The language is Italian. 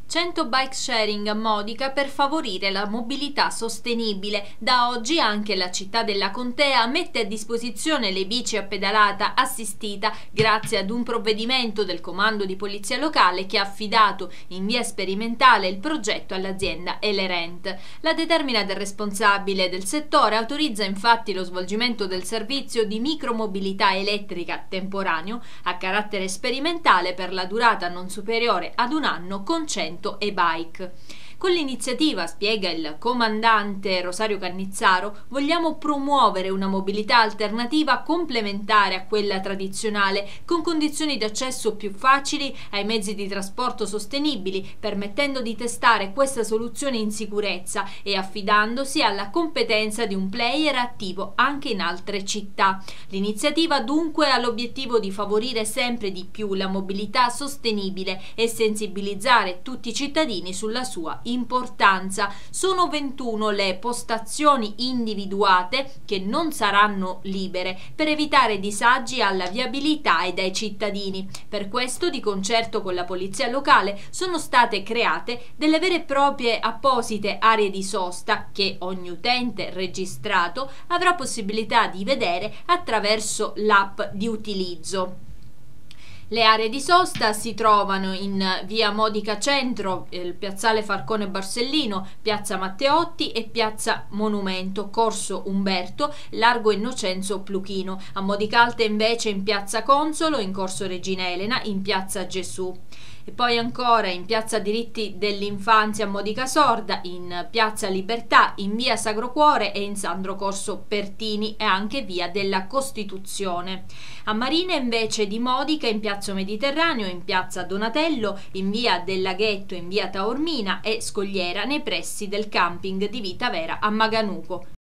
100 bike sharing a Modica per favorire la mobilità sostenibile. Da oggi anche la città della Contea mette a disposizione le bici a pedalata assistita grazie ad un provvedimento del comando di polizia locale che ha affidato in via sperimentale il progetto all'azienda Elerent. La determina del responsabile del settore autorizza infatti lo svolgimento del servizio di micromobilità elettrica temporaneo a carattere sperimentale per la durata non superiore ad un anno con 100 e-bike. Con l'iniziativa, spiega il comandante Rosario Cannizzaro, vogliamo promuovere una mobilità alternativa complementare a quella tradizionale, con condizioni di accesso più facili ai mezzi di trasporto sostenibili, permettendo di testare questa soluzione in sicurezza e affidandosi alla competenza di un player attivo anche in altre città. L'iniziativa dunque ha l'obiettivo di favorire sempre di più la mobilità sostenibile e sensibilizzare tutti i cittadini sulla sua importanza. Sono 21 le postazioni individuate che non saranno libere per evitare disagi alla viabilità e ai cittadini. Per questo, di concerto con la polizia locale, sono state create delle vere e proprie apposite aree di sosta che ogni utente registrato avrà possibilità di vedere attraverso l'app di utilizzo. Le aree di sosta si trovano in via Modica Centro, piazzale Falcone Borsellino, piazza Matteotti e piazza Monumento, corso Umberto, largo Innocenzo Pluchino. A Modica Alta invece in piazza Consolo, in corso Regina Elena, in piazza Gesù. E poi ancora in piazza Diritti dell'Infanzia a Modica Sorda, in piazza Libertà, in via Sacro Cuore e in Sandro Corso Pertini e anche via della Costituzione. A Marina invece di Modica in piazza Mediterraneo, in piazza Donatello, in via del Laghetto, in via Taormina e Scogliera nei pressi del camping di Vita Vera a Maganuco.